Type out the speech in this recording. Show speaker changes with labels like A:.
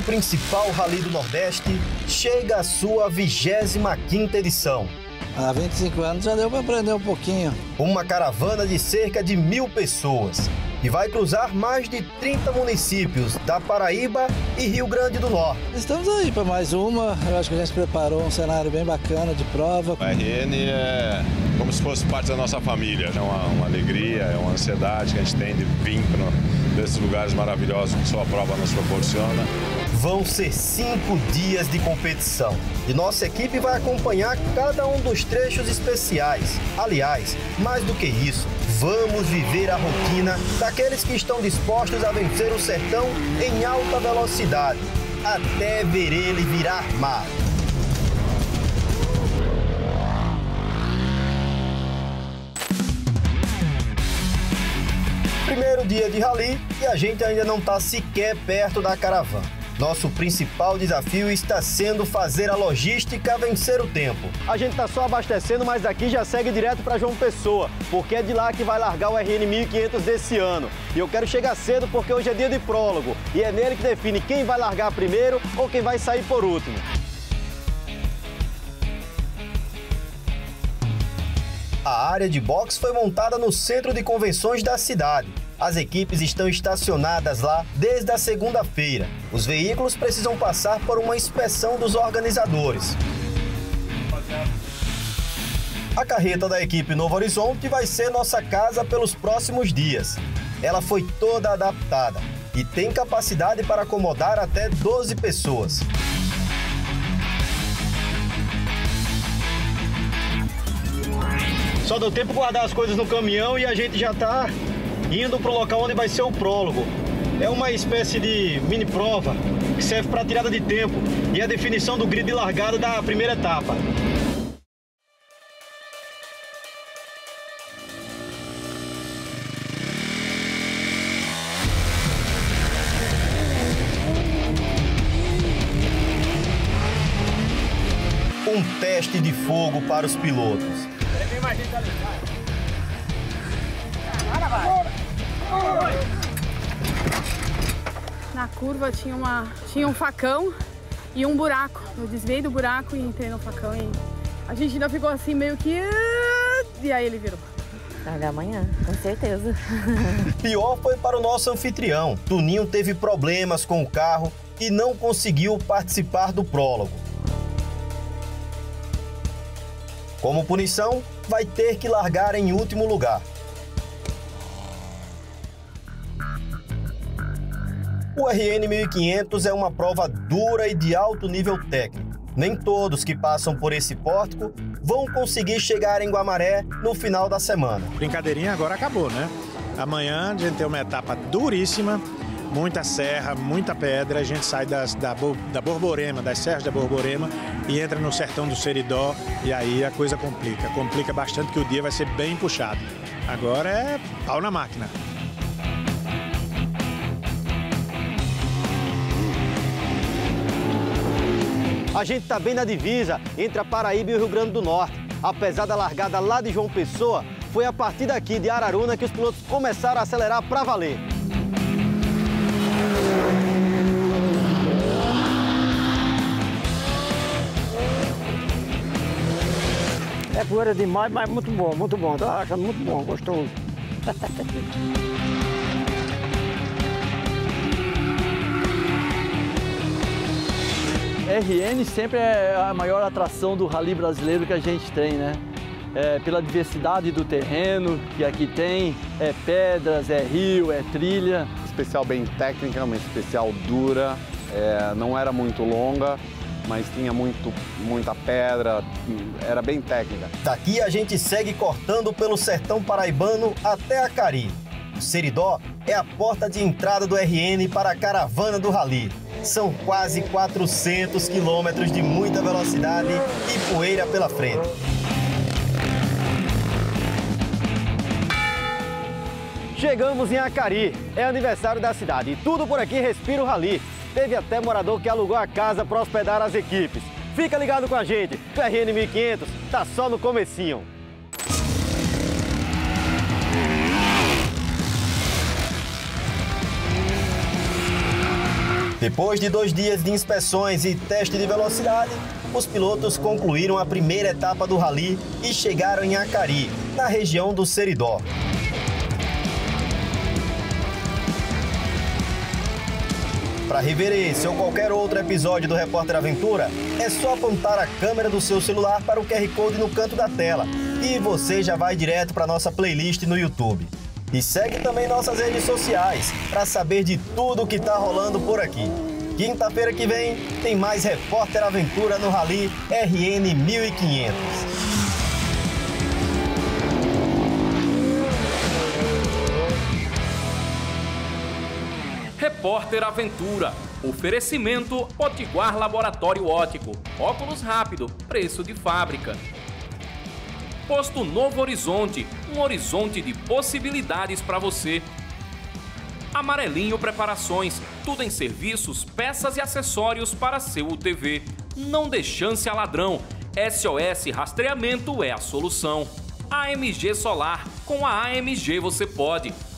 A: principal Rally do Nordeste chega à sua 25ª edição.
B: Há 25 anos já deu para aprender um pouquinho.
A: Uma caravana de cerca de 1.000 pessoas e vai cruzar mais de 30 municípios da Paraíba e Rio Grande do Norte.
B: Estamos aí para mais uma. Eu acho que a gente preparou um cenário bem bacana de prova.
C: A RN é como se fosse parte da nossa família. É uma alegria, é uma ansiedade que a gente tem de vir desses lugares maravilhosos que sua prova nos proporciona.
A: Vão ser 5 dias de competição e nossa equipe vai acompanhar cada um dos trechos especiais. Aliás, mais do que isso, vamos viver a rotina daqueles que estão dispostos a vencer o sertão em alta velocidade, até ver ele virar mar. Primeiro dia de rally e a gente ainda não está sequer perto da caravana. Nosso principal desafio está sendo fazer a logística vencer o tempo.
D: A gente está só abastecendo, mas daqui já segue direto para João Pessoa, porque é de lá que vai largar o RN 1500 desse ano. E eu quero chegar cedo porque hoje é dia de prólogo e é nele que define quem vai largar primeiro ou quem vai sair por último.
A: A área de boxe foi montada no centro de convenções da cidade. As equipes estão estacionadas lá desde a segunda-feira. Os veículos precisam passar por uma inspeção dos organizadores. A carreta da equipe Novo Horizonte vai ser nossa casa pelos próximos dias. Ela foi toda adaptada e tem capacidade para acomodar até 12 pessoas.
D: Só deu tempo de guardar as coisas no caminhão e a gente já está indo para o local onde vai ser o prólogo. É uma espécie de mini prova que serve para tirada de tempo e a definição do grid de largada da primeira etapa.
A: Um teste de fogo para os pilotos.
E: Na curva tinha um facão e um buraco. Eu desviei do buraco e entrei no facão e a gente ainda ficou assim meio que... E aí ele virou.
F: Largar amanhã, com certeza.
A: Pior foi para o nosso anfitrião. Tuninho teve problemas com o carro e não conseguiu participar do prólogo. Como punição, vai ter que largar em último lugar. O RN 1500 é uma prova dura e de alto nível técnico. Nem todos que passam por esse pórtico vão conseguir chegar em Guamaré no final da semana.
G: Brincadeirinha agora acabou, né? Amanhã a gente tem uma etapa duríssima, muita serra, muita pedra. A gente sai da Borborema, das serras da Borborema e entra no sertão do Seridó e aí a coisa complica. Complica bastante que o dia vai ser bem puxado. Agora é pau na máquina.
D: A gente está bem na divisa entre a Paraíba e o Rio Grande do Norte. Apesar da largada lá de João Pessoa, foi a partir daqui de Araruna que os pilotos começaram a acelerar para valer.
H: É poeira demais, mas muito bom. Tô achando muito bom, gostoso.
I: RN sempre é a maior atração do rally brasileiro que a gente tem, né? Pela diversidade do terreno que aqui tem, é pedras, é rio, é trilha.
J: Especial bem técnica, uma especial dura, não era muito longa, mas tinha muita pedra, era bem técnica.
A: Daqui a gente segue cortando pelo sertão paraibano até Acari. O Seridó é a porta de entrada do RN para a caravana do rally. São quase 400 quilômetros de muita velocidade e poeira pela frente.
D: Chegamos em Acari, é aniversário da cidade e tudo por aqui respira o rally. Teve até morador que alugou a casa para hospedar as equipes. Fica ligado com a gente, que o RN 1500 tá só no comecinho.
A: Depois de 2 dias de inspeções e teste de velocidade, os pilotos concluíram a primeira etapa do rally e chegaram em Acari, na região do Seridó. Para rever esse ou qualquer outro episódio do Repórter Aventura, é só apontar a câmera do seu celular para o QR Code no canto da tela e você já vai direto para nossa playlist no YouTube. E segue também nossas redes sociais para saber de tudo o que está rolando por aqui. Quinta-feira que vem tem mais Repórter Aventura no Rally RN 1500.
K: Repórter Aventura. Oferecimento Potiguar Laboratório Óptico. Óculos rápido, preço de fábrica. Posto Novo Horizonte, um horizonte de possibilidades para você. Amarelinho Preparações, tudo em serviços, peças e acessórios para seu UTV. Não dê chance a ladrão, SOS Rastreamento é a solução. AMG Solar, com a AMG você pode.